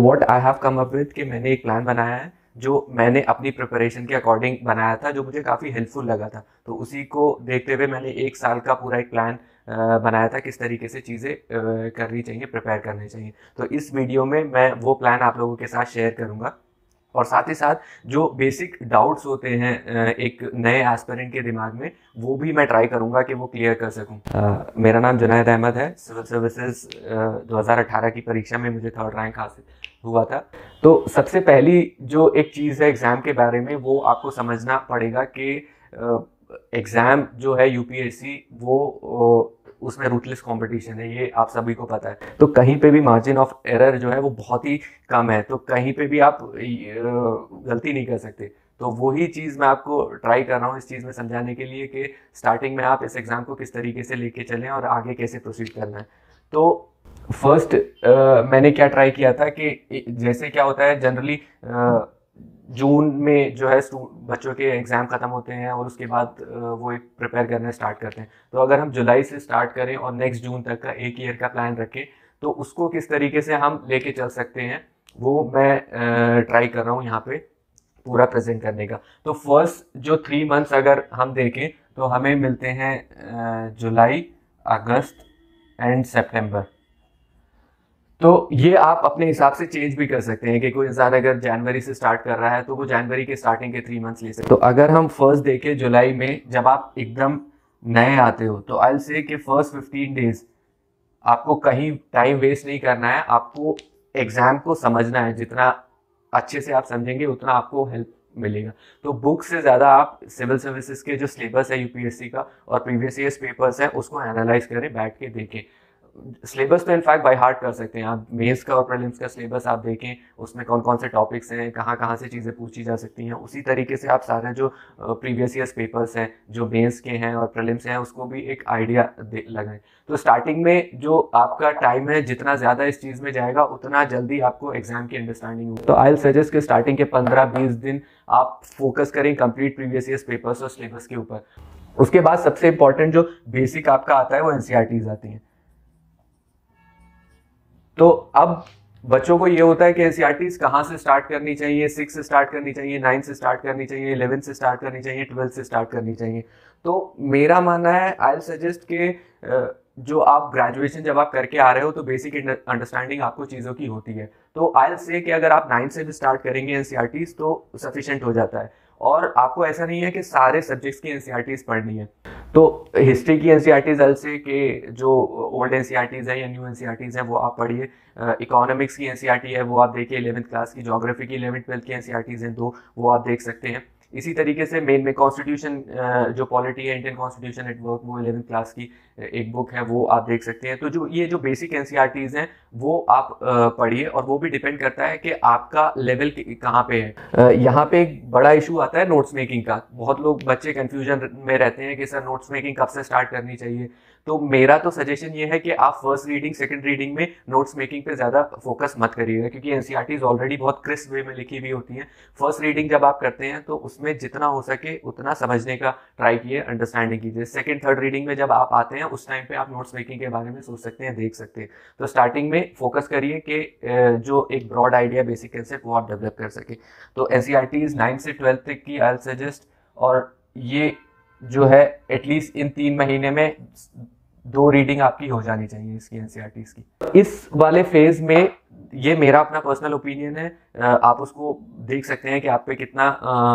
What I have come up with कि मैंने एक प्लान बनाया है जो मैंने अपनी प्रिपरेशन के अकॉर्डिंग बनाया था, जो मुझे काफ़ी हेल्पफुल लगा था। तो उसी को देखते हुए मैंने एक साल का पूरा एक प्लान बनाया था किस तरीके से चीज़ें करनी चाहिए, प्रिपेयर करनी चाहिए। तो इस वीडियो में मैं वो प्लान आप लोगों के साथ शेयर करूँगा, और साथ ही साथ जो बेसिक डाउट्स होते हैं एक नए एस्पिरेंट के दिमाग में, वो भी मैं ट्राई करूंगा कि वो क्लियर कर सकूं। मेरा नाम जुनैद अहमद है। सिविल सर्विसेज 2018 की परीक्षा में मुझे 3rd रैंक हासिल हुआ था। तो सबसे पहली जो एक चीज़ है एग्ज़ाम के बारे में, वो आपको समझना पड़ेगा कि एग्ज़ाम जो है यूपीएससी वो उसमें रूथलेस कंपटीशन है, ये आप सभी को पता है। तो कहीं पे भी मार्जिन ऑफ एरर जो है वो बहुत ही कम है, तो कहीं पे भी आप गलती नहीं कर सकते। तो वही चीज़ मैं आपको ट्राई कर रहा हूँ इस चीज़ में समझाने के लिए कि स्टार्टिंग में आप इस एग्ज़ाम को किस तरीके से लेके चलें और आगे कैसे प्रोसीड करना है। तो फर्स्ट मैंने क्या ट्राई किया था कि जैसे क्या होता है जनरली जून में जो है बच्चों के एग्ज़ाम ख़त्म होते हैं और उसके बाद वो एक प्रिपेयर करना स्टार्ट करते हैं। तो अगर हम जुलाई से स्टार्ट करें और नेक्स्ट जून तक का एक ईयर का प्लान रखें, तो उसको किस तरीके से हम लेके चल सकते हैं वो मैं ट्राई कर रहा हूँ यहाँ पे पूरा प्रेजेंट करने का। तो फर्स्ट जो 3 मंथ्स अगर हम देखें तो हमें मिलते हैं जुलाई, अगस्त एंड सितंबर। तो ये आप अपने हिसाब से चेंज भी कर सकते हैं कि कोई इंसान अगर जनवरी से स्टार्ट कर रहा है तो वो जनवरी के स्टार्टिंग के 3 मंथ्स ले सकते हैं। तो अगर हम फर्स्ट देखें जुलाई में, जब आप एकदम नए आते हो, तो आई विल से कि फर्स्ट 15 डेज आपको कहीं टाइम वेस्ट नहीं करना है, आपको एग्जाम को समझना है। जितना अच्छे से आप समझेंगे उतना आपको हेल्प मिलेगा। तो बुक से ज़्यादा आप सिविल सर्विसेज के जो सिलेबस है यूपीएससी का और प्रीवियस ईयर्स पेपर्स हैं उसको एनालाइज करें, बैठ के देखें। सिलेबस तो इनफैक्ट बाय हार्ट कर सकते हैं आप। मेंस का और प्रीलिम्स का सिलेबस आप देखें, उसमें कौन कौन से टॉपिक्स हैं, कहाँ कहाँ से चीज़ें पूछी जा सकती हैं। उसी तरीके से आप सारे जो प्रीवियस ईयर्स पेपर्स हैं जो मेंस के हैं और प्रीलिम्स हैं उसको भी एक आइडिया लगाएं। तो स्टार्टिंग में जो आपका टाइम है जितना ज़्यादा इस चीज़ में जाएगा उतना जल्दी आपको एग्जाम की अंडरस्टैंडिंग होगी। तो आई विल सजेस्ट कि स्टार्टिंग के 15-20 दिन आप फोकस करें कंप्लीट प्रीवियस ईयर्स पेपर्स और सिलेबस के ऊपर। उसके बाद सबसे इंपॉर्टेंट जो बेसिक आपका आता है वो एनसीईआरटीज आती हैं। तो अब बच्चों को ये होता है कि एनसीईआरटीज कहाँ से स्टार्ट करनी चाहिए, 6 से स्टार्ट करनी चाहिए, 9 से स्टार्ट करनी चाहिए, 11 से स्टार्ट करनी चाहिए, 12 से स्टार्ट करनी चाहिए। तो मेरा मानना है आई विल सजेस्ट कि जो आप ग्रेजुएशन जब आप करके आ रहे हो तो बेसिक अंडरस्टैंडिंग आपको चीज़ों की होती है। तो आई विल से कि अगर आप 9 से भी स्टार्ट करेंगे एनसीईआरटीज तो सफिशिएंट हो जाता है। और आपको ऐसा नहीं है कि सारे सब्जेक्ट्स की एनसीईआरटीज पढ़नी है। तो हिस्ट्री की एनसीईआरटीज से के जो ओल्ड एनसीईआरटीज है या न्यू एनसीईआरटीज है वो आप पढ़िए। इकोनॉमिक्स की एनसीईआरटी है वो आप देखिए 11th क्लास की। ज्योग्राफी की 11th-12th की एनसीईआरटीज हैं 2, वो आप देख सकते हैं। इसी तरीके से मेन में कॉन्स्टिट्यूशन जो पॉलिटी है, इंडियन कॉन्स्टिट्यूशन एट वर्क, वो 11th क्लास की एक बुक है वो आप देख सकते हैं। तो जो ये जो बेसिक एनसीईआरटीज हैं वो आप पढ़िए, और वो भी डिपेंड करता है कि आपका लेवल कहाँ पे है। यहाँ पे एक बड़ा इशू आता है नोट्स मेकिंग का। बहुत लोग बच्चे कंफ्यूजन में रहते हैं कि सर नोट्स मेकिंग कब से स्टार्ट करनी चाहिए। तो मेरा तो सजेशन ये है कि आप फर्स्ट रीडिंग सेकंड रीडिंग में नोट्स मेकिंग पे ज़्यादा फोकस मत करिएगा, क्योंकि एनसीईआरटीज ऑलरेडी बहुत क्रिस्प वे में लिखी हुई होती हैं। फर्स्ट रीडिंग जब आप करते हैं तो उसमें जितना हो सके उतना समझने का ट्राई कीजिए, अंडरस्टैंडिंग कीजिए। सेकंड थर्ड रीडिंग में जब आप आते हैं उस टाइम पे आप नोट्स मेकिंग के बारे में सोच सकते हैं, देख सकते हैं। तो स्टार्टिंग में फोकस करिए कि जो एक ब्रॉड आइडिया बेसिक कंसेप्ट वो आप डेवलप कर सके। तो एनसीईआरटीज 9 से 12 तक की आई सजेस्ट, और ये जो है एटलीस्ट इन 3 महीने में 2 रीडिंग आपकी हो जानी चाहिए इसकी एनसीईआरटीज की। इस वाले फेज में ये मेरा अपना पर्सनल ओपिनियन है, आप उसको देख सकते हैं कि आप पे कितना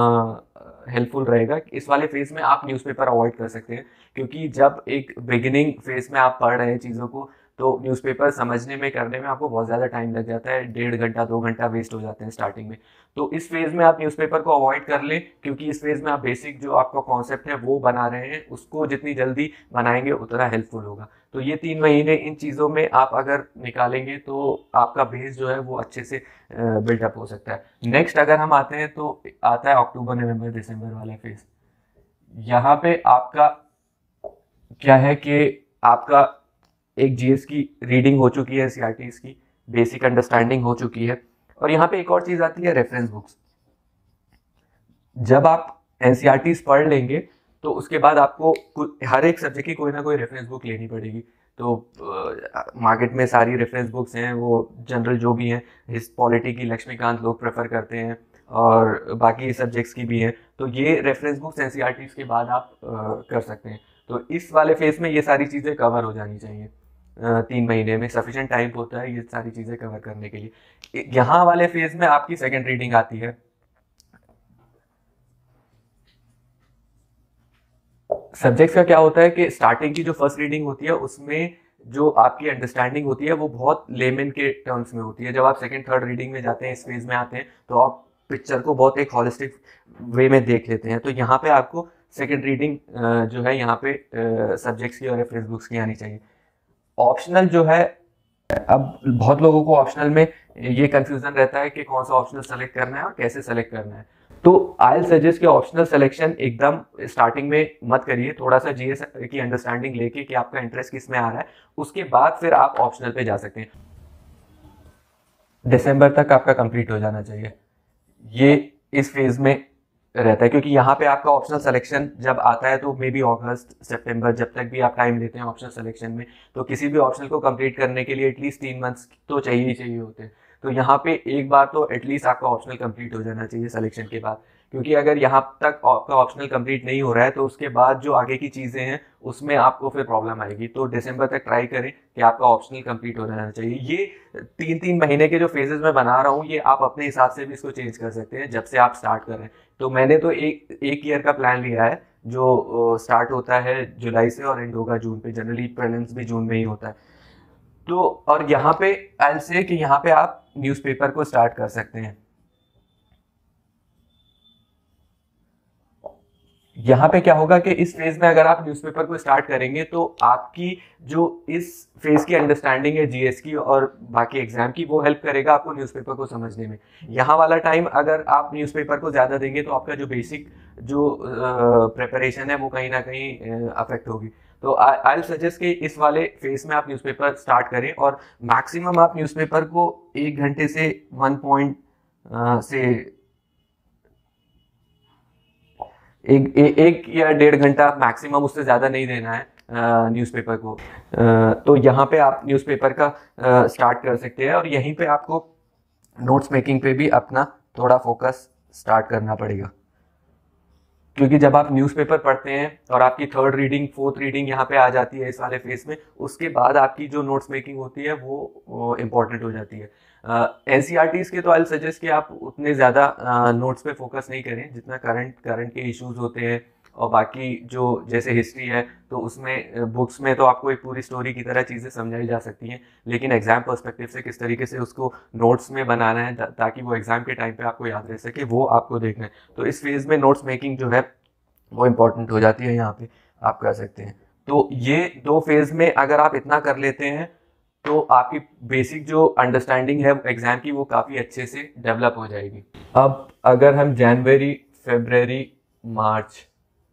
हेल्पफुल रहेगा। इस वाले फेज में आप न्यूज़पेपर अवॉइड कर सकते हैं, क्योंकि जब एक बिगिनिंग फेज में आप पढ़ रहे हैं चीज़ों को तो न्यूज़पेपर समझने में करने में आपको बहुत ज़्यादा टाइम लग जाता है। 1.5 घंटा 2 घंटा वेस्ट हो जाते हैं स्टार्टिंग में। तो इस फेज़ में आप न्यूज़पेपर को अवॉइड कर लें, क्योंकि इस फेज़ में आप बेसिक जो आपका कॉन्सेप्ट है वो बना रहे हैं, उसको जितनी जल्दी बनाएंगे उतना हेल्पफुल होगा। तो ये 3 महीने इन चीज़ों में आप अगर निकालेंगे तो आपका बेस जो है वो अच्छे से बिल्डअप हो सकता है। नेक्स्ट अगर हम आते हैं तो आता है अक्टूबर नवंबर दिसंबर वाला फेज़। यहाँ पे आपका क्या है कि आपका एक जीएस की रीडिंग हो चुकी है, एनसीईआरटीज की बेसिक अंडरस्टैंडिंग हो चुकी है, और यहाँ पे एक और चीज़ आती है रेफरेंस बुक्स। जब आप एनसीईआरटीज पढ़ लेंगे तो उसके बाद आपको हर एक सब्जेक्ट की कोई ना कोई रेफरेंस बुक लेनी पड़ेगी। तो मार्केट में सारी रेफरेंस बुक्स हैं, वो जनरल जो भी हैं, इस पॉलिटी की लक्ष्मीकांत लोग प्रेफर करते हैं और बाकी सब्जेक्ट्स की भी हैं। तो ये रेफरेंस बुक्स एनसीईआरटीज़ के बाद आप कर सकते हैं। तो इस वाले फेज में ये सारी चीज़ें कवर हो जानी चाहिए। 3 महीने में सफिशिएंट टाइम होता है ये सारी चीज़ें कवर करने के लिए। यहाँ वाले फेज में आपकी सेकेंड रीडिंग आती है। सब्जेक्ट्स का क्या होता है कि स्टार्टिंग की जो फर्स्ट रीडिंग होती है उसमें जो आपकी अंडरस्टैंडिंग होती है वो बहुत लेमन के टर्म्स में होती है। जब आप सेकंड थर्ड रीडिंग में जाते हैं, इस फेज में आते हैं, तो आप पिक्चर को बहुत एक हॉलिस्टिक वे में देख लेते हैं। तो यहाँ पे आपको सेकंड रीडिंग जो है यहाँ पे सब्जेक्ट्स की और रेफरेंस बुक्स की आनी चाहिए। ऑप्शनल जो है, अब बहुत लोगों को ऑप्शनल में ये कंफ्यूजन रहता है कि कौन सा ऑप्शनल सेलेक्ट करना है और कैसे सेलेक्ट करना है। तो आई सजेस्ट कि ऑप्शनल सिलेक्शन एकदम स्टार्टिंग में मत करिए। थोड़ा सा जीएस की अंडरस्टैंडिंग लेके कि आपका इंटरेस्ट किस में आ रहा है, उसके बाद फिर आप ऑप्शनल पे जा सकते हैं। दिसंबर तक आपका कंप्लीट हो जाना चाहिए, ये इस फेज में रहता है। क्योंकि यहाँ पे आपका ऑप्शनल सिलेक्शन जब आता है तो मे बी अगस्त सितंबर, जब तक भी आप टाइम लेते हैं ऑप्शनल सिलेक्शन में, तो किसी भी ऑप्शनल को कंप्लीट करने के लिए एटलीस्ट 3 मंथ्स तो चाहिए ही चाहिए होते हैं। तो यहाँ पे एक बार तो एटलीस्ट आपका ऑप्शनल कंप्लीट हो जाना चाहिए सिलेक्शन के बाद। क्योंकि अगर यहाँ तक आपका ऑप्शनल कंप्लीट नहीं हो रहा है तो उसके बाद जो आगे की चीज़ें हैं उसमें आपको फिर प्रॉब्लम आएगी। तो दिसंबर तक ट्राई करें कि आपका ऑप्शनल कंप्लीट हो जाना चाहिए। ये 3-3 महीने के जो फेजेस में बना रहा हूँ, ये आप अपने हिसाब से भी इसको चेंज कर सकते हैं जब से आप स्टार्ट कर रहे हैं। तो मैंने तो एक ईयर का प्लान लिया है जो स्टार्ट होता है जुलाई से और एंड होगा जून पे। जनरली प्रीलिम्स भी जून में ही होता है। तो और यहाँ पे आई से कि यहाँ पे आप न्यूज़पेपर को स्टार्ट कर सकते हैं। यहाँ पे क्या होगा कि इस फेज में अगर आप न्यूज़पेपर को स्टार्ट करेंगे तो आपकी जो इस फेज की अंडरस्टैंडिंग है जीएस की और बाकी एग्जाम की, वो हेल्प करेगा आपको न्यूज़पेपर को समझने में। यहाँ वाला टाइम अगर आप न्यूज़पेपर को ज़्यादा देंगे तो आपका जो बेसिक जो प्रिपरेशन है वो कहीं ना कहीं अफेक्ट होगी। तो आई सजेस्ट कि इस वाले फेज में आप न्यूज़पेपर स्टार्ट करें और मैक्सिमम आप न्यूज़पेपर को 1 घंटे से 1 पॉइंट से एक या 1.5 घंटा मैक्सिमम, उससे ज़्यादा नहीं देना है न्यूज़पेपर को। तो यहाँ पे आप न्यूज़पेपर का स्टार्ट कर सकते हैं और यहीं पे आपको नोट्स मेकिंग पे भी अपना थोड़ा फोकस स्टार्ट करना पड़ेगा। क्योंकि जब आप न्यूज़पेपर पढ़ते हैं और आपकी थर्ड रीडिंग फोर्थ रीडिंग यहाँ पे आ जाती है इस वाले फेज में, उसके बाद आपकी जो नोट्स मेकिंग होती है वो इम्पॉर्टेंट हो जाती है। एनसीईआरटीज़ के तो आई सजेस्ट कि आप उतने ज़्यादा नोट्स पे फोकस नहीं करें जितना करंट के इश्यूज होते हैं। और बाकी जो जैसे हिस्ट्री है तो उसमें बुक्स में तो आपको एक पूरी स्टोरी की तरह चीज़ें समझाई जा सकती हैं, लेकिन एग्जाम पर्सपेक्टिव से किस तरीके से उसको नोट्स में बनाना है ताकि वो एग्जाम के टाइम पे आपको याद रह सके, वो आपको देखना है। तो इस फेज में नोट्स मेकिंग जो है वो इम्पोर्टेंट हो जाती है, यहाँ पे आप कर सकते हैं। तो ये 2 फेज में अगर आप इतना कर लेते हैं तो आपकी बेसिक जो अंडरस्टैंडिंग है एग्जाम की वो काफ़ी अच्छे से डेवलप हो जाएगी। अब अगर हम जनवरी, फरवरी, मार्च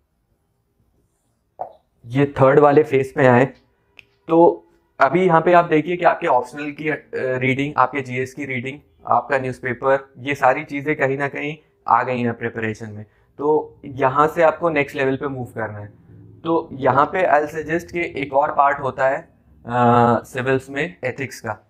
ये थर्ड वाले फेज में आए, तो अभी यहाँ पे आप देखिए कि आपके ऑप्शनल की रीडिंग, आपके जीएस की रीडिंग, आपका न्यूज़पेपर, ये सारी चीज़ें कहीं ना कहीं आ गई हैं प्रिपरेशन में। तो यहाँ से आपको नेक्स्ट लेवल पे मूव करना है। तो यहाँ पे आई सजेस्ट कि एक और पार्ट होता है सिविल्स में एथिक्स का।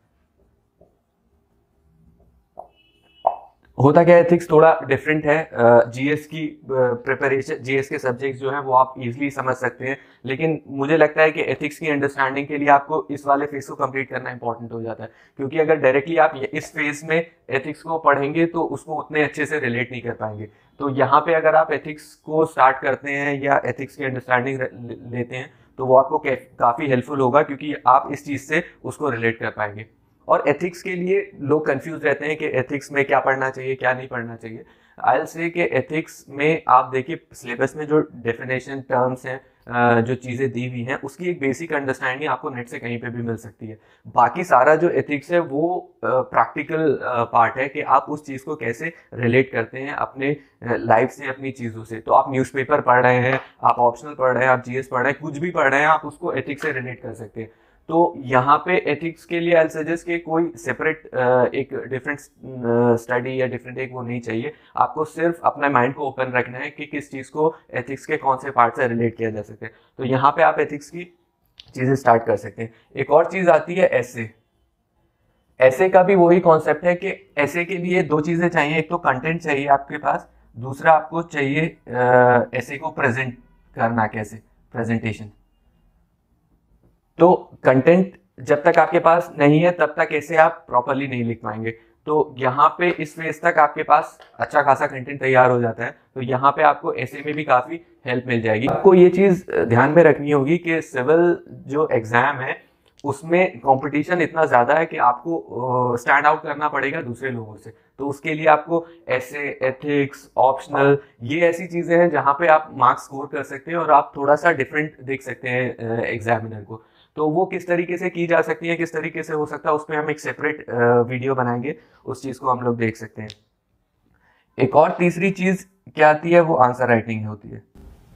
होता क्या है, एथिक्स थोड़ा डिफरेंट है। जीएस की प्रिपरेशन, जीएस के सब्जेक्ट्स जो हैं वो आप इजीली समझ सकते हैं, लेकिन मुझे लगता है कि एथिक्स की अंडरस्टैंडिंग के लिए आपको इस वाले फेज को कंप्लीट करना इंपॉर्टेंट हो जाता है। क्योंकि अगर डायरेक्टली आप इस फेज में एथिक्स को पढ़ेंगे तो उसको उतने अच्छे से रिलेट नहीं कर पाएंगे। तो यहाँ पे अगर आप एथिक्स को स्टार्ट करते हैं या एथिक्स की अंडरस्टैंडिंग लेते हैं तो वो आपको काफ़ी हेल्पफुल होगा, क्योंकि आप इस चीज़ से उसको रिलेट कर पाएंगे। और एथिक्स के लिए लोग कंफ्यूज रहते हैं कि एथिक्स में क्या पढ़ना चाहिए क्या नहीं पढ़ना चाहिए। आई से कि एथिक्स में आप देखिए सिलेबस में जो डेफिनेशन टर्म्स हैं, जो चीज़ें दी हुई हैं, उसकी एक बेसिक अंडरस्टैंडिंग आपको नेट से कहीं पे भी मिल सकती है। बाकी सारा जो एथिक्स है वो प्रैक्टिकल पार्ट है कि आप उस चीज़ को कैसे रिलेट करते हैं अपने लाइफ से, अपनी चीज़ों से। तो आप न्यूज़पेपर पढ़ रहे हैं, आप ऑप्शनल पढ़ रहे हैं, आप जीएस पढ़ रहे हैं, कुछ भी पढ़ रहे हैं, आप उसको एथिक्स से रिलेट कर सकते हैं। तो यहाँ पे एथिक्स के लिए आई सजेस्ट कि कोई सेपरेट एक डिफरेंट स्टडी या डिफरेंट एक वो नहीं चाहिए। आपको सिर्फ अपना माइंड को ओपन रखना है कि किस चीज़ को एथिक्स के कौन से पार्ट से रिलेट किया जा सकता है। तो यहाँ पे आप एथिक्स की चीज़ें स्टार्ट कर सकते हैं। एक और चीज़ आती है ऐसे। ऐसे का भी वही कॉन्सेप्ट है कि ऐसे के लिए दो चीज़ें चाहिए, एक तो कंटेंट चाहिए आपके पास, दूसरा आपको चाहिए ऐसे को प्रेजेंट करना, कैसे प्रेजेंटेशन। तो कंटेंट जब तक आपके पास नहीं है तब तक ऐसे आप प्रॉपरली नहीं लिख पाएंगे। तो यहाँ पे इस फेज तक आपके पास अच्छा खासा कंटेंट तैयार हो जाता है, तो यहाँ पे आपको ऐसे में भी काफ़ी हेल्प मिल जाएगी। आपको ये चीज़ ध्यान में रखनी होगी कि सिविल जो एग्ज़ाम है उसमें कंपटीशन इतना ज़्यादा है कि आपको स्टैंड आउट करना पड़ेगा दूसरे लोगों से। तो उसके लिए आपको ऐसे, एथिक्स, ऑप्शनल, ये ऐसी चीज़ें हैं जहाँ पे आप मार्क्स स्कोर कर सकते हैं और आप थोड़ा सा डिफरेंट देख सकते हैं एग्जामिनर को। तो वो किस तरीके से की जा सकती है, किस तरीके से हो सकता है, उस पर हम एक सेपरेट वीडियो बनाएंगे, उस चीज़ को हम लोग देख सकते हैं। एक और तीसरी चीज़ क्या आती है, वो आंसर राइटिंग होती है।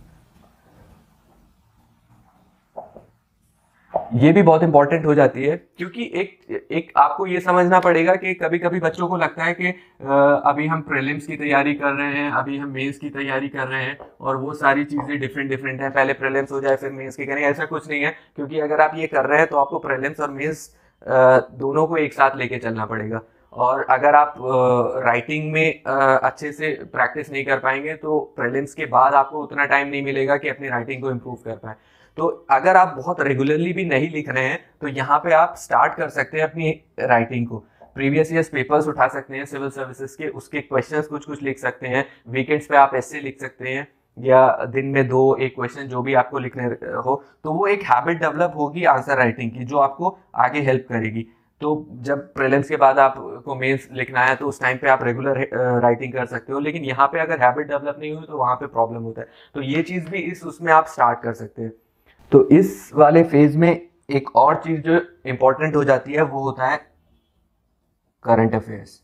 ये भी बहुत इंपॉर्टेंट हो जाती है, क्योंकि एक आपको ये समझना पड़ेगा कि कभी कभी बच्चों को लगता है कि अभी हम प्रीलिम्स की तैयारी कर रहे हैं, अभी हम मेंस की तैयारी कर रहे हैं और वो सारी चीज़ें डिफरेंट डिफरेंट हैं, पहले प्रीलिम्स हो जाए फिर मेंस की करेंगे। ऐसा कुछ नहीं है, क्योंकि अगर आप ये कर रहे हैं तो आपको प्रीलिम्स और मेंस दोनों को एक साथ लेके चलना पड़ेगा। और अगर आप राइटिंग में अच्छे से प्रैक्टिस नहीं कर पाएंगे तो प्रीलिम्स के बाद आपको उतना टाइम नहीं मिलेगा कि अपनी राइटिंग को इम्प्रूव कर पाए। तो अगर आप बहुत रेगुलरली भी नहीं लिख रहे हैं तो यहाँ पे आप स्टार्ट कर सकते हैं अपनी राइटिंग को। प्रीवियस ईयर्स पेपर्स उठा सकते हैं सिविल सर्विसेज के, उसके क्वेश्चंस कुछ कुछ लिख सकते हैं। वीकेंड्स पे आप ऐसे लिख सकते हैं, या दिन में 2-1 क्वेश्चन जो भी आपको लिखने हो। तो वो एक हैबिट डेवलप होगी आंसर राइटिंग की, जो आपको आगे हेल्प करेगी। तो जब प्रीलिम्स के बाद आपको मेंस लिखना है तो उस टाइम पे आप रेगुलर राइटिंग कर सकते हो, लेकिन यहाँ पे अगर हैबिट डेवलप नहीं हुई तो वहाँ पे प्रॉब्लम होता है। तो ये चीज़ भी उसमें आप स्टार्ट कर सकते हैं। तो इस वाले फेज में एक और चीज जो इंपॉर्टेंट हो जाती है वो होता है करंट अफेयर्स।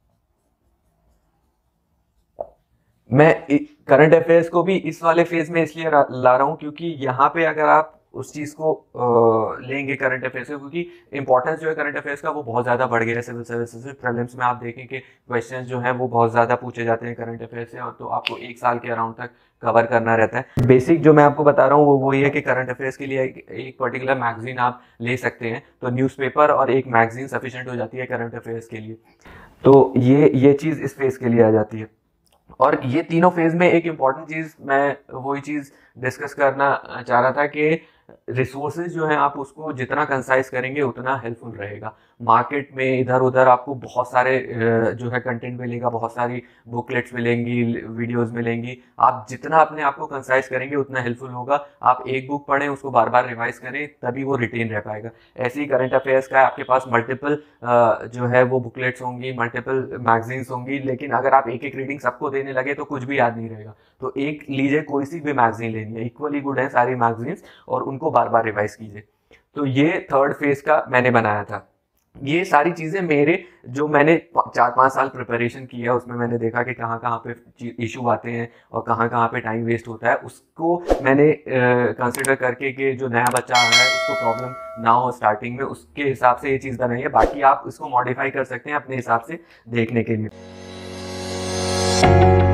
मैं करंट अफेयर्स को भी इस वाले फेज में इसलिए ला रहा हूं क्योंकि यहाँ पे अगर आप उस चीज को लेंगे करंट अफेयर्स को, क्योंकि इंपॉर्टेंस जो है करंट अफेयर्स का वो बहुत ज्यादा बढ़ गया है सिविल सर्विसेज में। प्रीलिम्स में आप देखें कि क्वेश्चंस जो हैं वो बहुत ज्यादा पूछे जाते हैं करंट अफेयर्स से, और तो आपको 1 साल के अराउंड तक कवर करना रहता है। बेसिक जो मैं आपको बता रहा हूँ वो वही है कि करंट अफेयर्स के लिए एक पर्टिकुलर मैगजीन आप ले सकते हैं। तो न्यूज़पेपर और एक मैगजीन सफिशिएंट हो जाती है करंट अफेयर्स के लिए। तो ये चीज़ इस फेज के लिए आ जाती है। और ये तीनों फेज में एक इम्पॉर्टेंट चीज़ मैं वही चीज़ डिस्कस करना चाह रहा था कि रिसोर्सेज जो हैं आप उसको जितना कंसाइज करेंगे उतना हेल्पफुल रहेगा। मार्केट में इधर उधर आपको बहुत सारे जो है कंटेंट मिलेगा, बहुत सारी बुकलेट्स मिलेंगी, वीडियोस मिलेंगी। आप जितना अपने आप को कंसाइज करेंगे उतना हेल्पफुल होगा। आप एक बुक पढ़ें, उसको बार बार रिवाइज करें, तभी वो रिटेन रह पाएगा। ऐसे ही करंट अफेयर्स का आपके पास मल्टीपल जो है वो बुकलेट्स होंगी, मल्टीपल मैगजीन्स होंगी, लेकिन अगर आप एक एक रीडिंग सबको देने लगे तो कुछ भी याद नहीं रहेगा। तो एक लीजिए, कोई सी भी मैगजीन लेनी है, इक्वली गुड है सारी मैगजीन्स, और उनको बार बार रिवाइज कीजिए। तो ये थर्ड फेज का मैंने बनाया था। ये सारी चीज़ें मेरे जो मैंने 4-5 साल प्रिपरेशन की है उसमें मैंने देखा कि कहाँ कहाँ पे इशू आते हैं और कहाँ कहाँ पे टाइम वेस्ट होता है, उसको मैंने कंसिडर करके कि जो नया बच्चा आ रहा है उसको प्रॉब्लम ना हो स्टार्टिंग में, उसके हिसाब से ये चीज़ बनाई है। बाकी आप इसको मॉडिफाई कर सकते हैं अपने हिसाब से देखने के लिए।